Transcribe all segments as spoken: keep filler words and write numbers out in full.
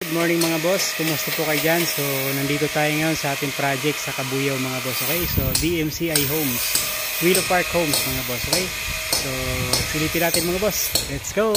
Good morning mga boss, kumusta po kayo dyan? So nandito tayo ngayon sa ating project sa Kabuyao mga boss, okay? So D M C I Homes, Willow Park Homes mga boss, okay? So silipin natin mga boss, let's go!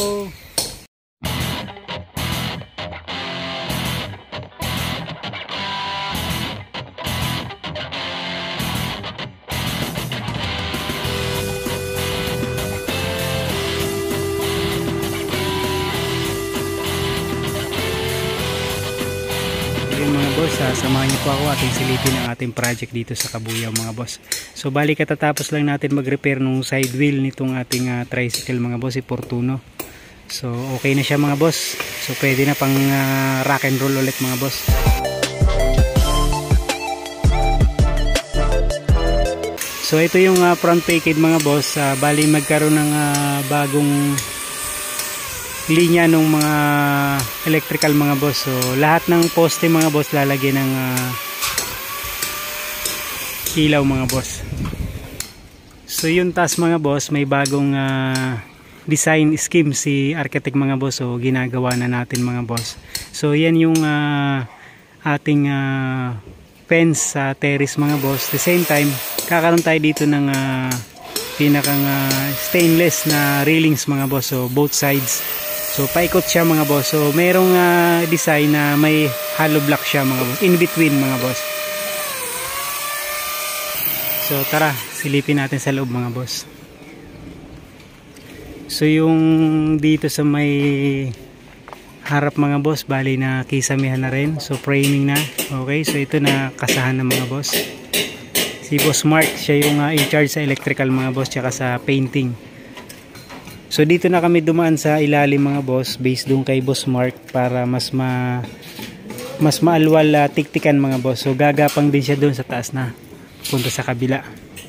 Mga boss, uh, samahan niyo po ako ating silipin ang ating project dito sa Kabuyao mga boss. So bali katatapos lang natin mag-repair nung side wheel nitong ating uh, tricycle mga boss, si Fortuno. So okay na siya mga boss. So pwede na pang uh, rock and roll ulit mga boss. So ito yung uh, front package mga boss. Uh, bali magkaroon ng uh, bagong linya ng mga electrical mga boss. So lahat ng poste mga boss lalagyan ng uh, ilaw mga boss. So yung taas mga boss, may bagong uh, design scheme si architect mga boss. So ginagawa na natin mga boss. So yan yung uh, ating uh, fence sa uh, terrace mga boss. The same time kakaroon tayo dito ng uh, pinakang uh, stainless na railings mga boss. So both sides. So paikot siya mga boss. So mayroong uh, design na may hollow block siya mga boss, in between mga boss. So tara, silipin natin sa loob mga boss. So yung dito sa may harap mga boss, bali na kisamihan na rin. So framing na. Okay, so ito na kasahan na mga boss. Si Boss Mark, siya yung uh, in charge sa electrical mga boss, tsaka sa painting. So dito na kami dumaan sa ilalim mga boss, based doon kay Boss Mark, para mas ma mas maalwal uh, tiktikan mga boss. So gagapang din siya doon sa taas na punta sa kabila.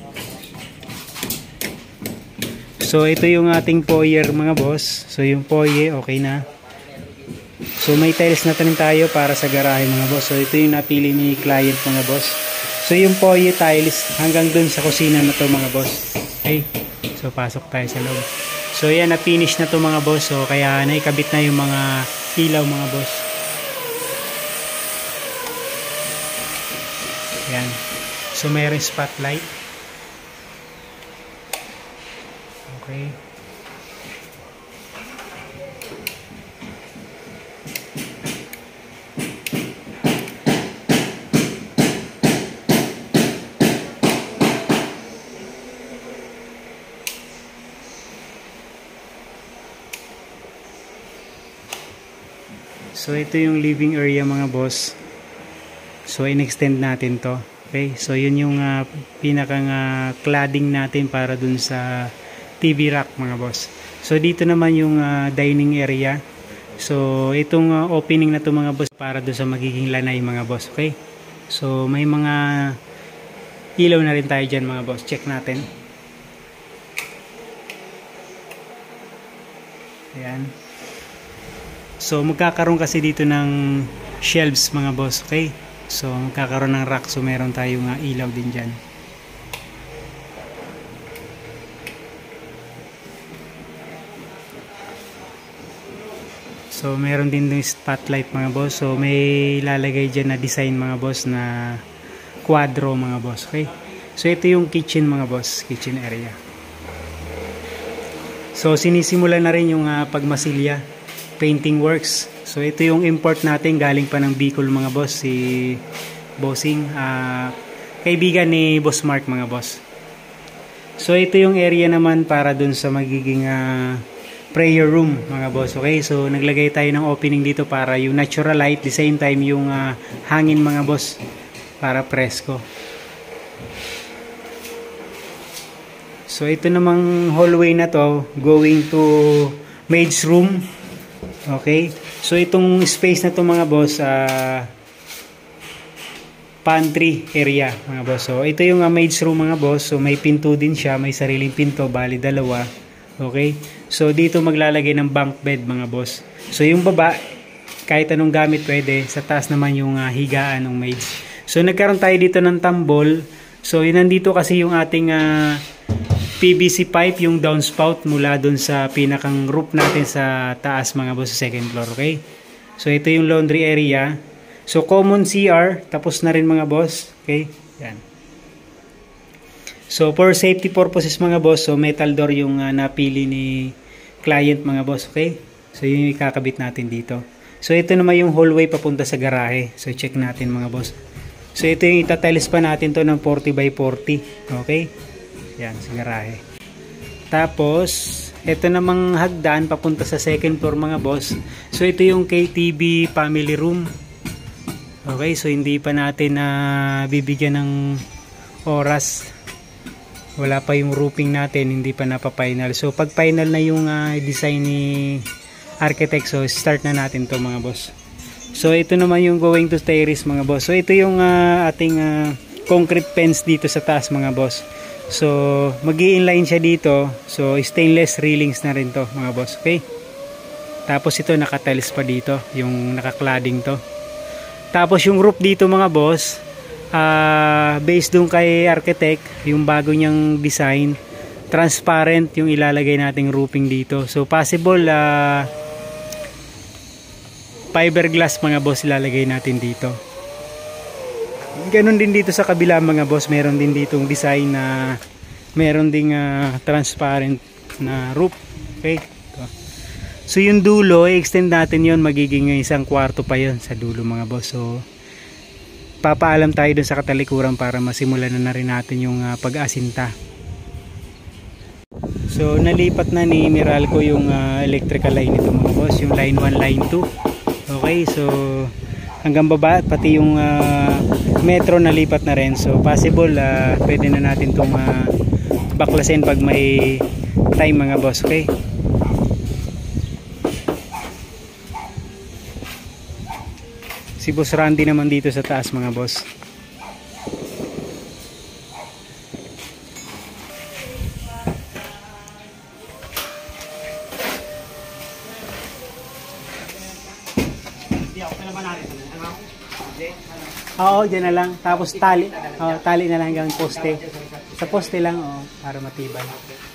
So ito yung ating foyer mga boss. So yung foyer okay na. So may tiles na tanim tayo para sa garahe mga boss. So ito yung napili ni client mga boss. So yung foyer tiles hanggang doon sa kusina na to mga boss. Okay, so pasok tayo sa loob. So yan, na-finish na to mga boss. So kaya naikabit na yung mga ilaw mga boss. Yan. So mayroong spotlight. Okay. So ito yung living area mga boss. So in-extend natin to. Okay? So yun yung uh, pinakang uh, cladding natin para dun sa T V rack mga boss. So dito naman yung uh, dining area. So itong uh, opening na to mga boss para dun sa magiging lanay mga boss. Okay? So may mga ilaw na rin tayo dyan mga boss. Check natin. Ayan. So magkakaroon kasi dito ng shelves mga boss, okay? So magkakaroon ng rack, so meron tayong uh, ilaw din dyan. So meron din yung spotlight mga boss. So may lalagay dyan na design mga boss na quadro mga boss, okay? So ito yung kitchen mga boss, kitchen area. So sinisimula na rin yung uh, pagmasilya, painting works. So ito yung import natin galing pa ng Bicol mga boss, si Bossing, uh, kaibigan ni Boss Mark mga boss. So ito yung area naman para dun sa magiging uh, prayer room mga boss, okay? So naglagay tayo ng opening dito para yung natural light, the same time yung uh, hangin mga boss, para presko. So ito namang hallway na to going to maid's room. Okay, so itong space na to mga boss, uh, pantry area mga boss. So ito yung uh, maid's room mga boss. So may pinto din siya, may sariling pinto, bali dalawa. Okay, so dito maglalagay ng bunk bed mga boss. So yung baba, kahit anong gamit pwede. Sa taas naman yung uh, higaan ng maids. So nagkaroon tayo dito ng tambol. So yun, nandito kasi yung ating uh, P V C pipe, yung downspout mula dun sa pinakang roof natin sa taas mga boss, sa second floor, okay? So ito yung laundry area. So common C R, tapos na rin mga boss. Okay? Yan. So for safety purposes mga boss, so metal door yung uh, napili ni client mga boss. Okay? So yun yung ikakabit natin dito. So ito naman yung hallway papunta sa garahe. So check natin mga boss. So ito yung itatiles pa natin to ng forty by forty. Okay? Yan, sa garahe. Tapos, ito namang hagdan papunta sa second floor mga boss. So ito yung K T V family room. Okay, so hindi pa natin na uh, bibigyan ng oras. Wala pa yung roofing natin, hindi pa napapa-final. So pag final na yung uh, design ni architect, so start na natin to mga boss. So ito naman yung going to terrace mga boss. So ito yung uh, ating uh, concrete fence dito sa taas mga boss. So magi-inline siya dito. So stainless railings na rin to mga boss. Okay. Tapos ito naka-tiles pa dito, yung naka-cladding to. Tapos yung roof dito mga boss, uh, based dun kay architect, yung bago niyang design, transparent yung ilalagay nating roofing dito. So possible uh, fiberglass mga boss ilalagay natin dito. Ganon din dito sa kabila mga boss, meron din ditong design na meron ding uh, transparent na roof. Okay. So yung dulo, i-extend natin yon, magiging isang kwarto pa yon sa dulo mga boss. So papaalam tayo dun sa katalikuran para masimulan na, na rin natin yung uh, pag-asinta. So nalipat na ni Meralco yung uh, electrical line nito mga boss, yung line one, line two. Okay, so hanggang baba, pati yung uh, metro nalipat na rin. So possible uh, pwede na natin itong uh, baklasin pag may time mga boss. Okay. Si Boss Randy naman dito sa taas mga boss. Oo, dyan na lang. Tapos tali. Oh, tali na lang hanggang poste. Sa poste lang, oh, para matibay.